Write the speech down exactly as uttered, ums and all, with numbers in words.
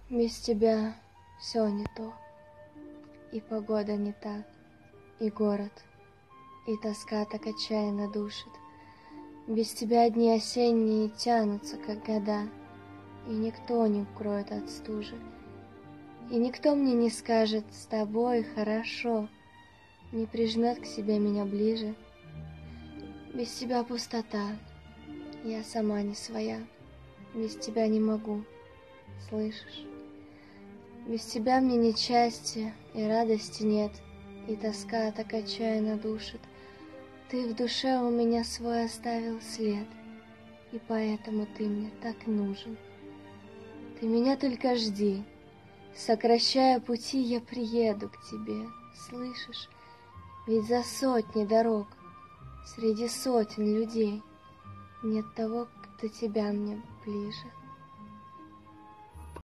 Без тебя все не то, и погода не та, и город, и тоска так отчаянно душит. Без тебя дни осенние тянутся, как года, и никто не укроет от стужи, и никто мне не скажет «с тобой хорошо», не прижмет к себе меня ближе. Без тебя пустота, я сама не своя, без тебя не могу, слышишь? Без тебя мне ни счастья и радости нет, и тоска так отчаянно душит. Ты в душе у меня свой оставил след, и поэтому ты мне так нужен. Ты меня только жди, сокращая пути, я приеду к тебе, слышишь? Ведь за сотни дорог, среди сотен людей, нет того, кто тебя мне ближе.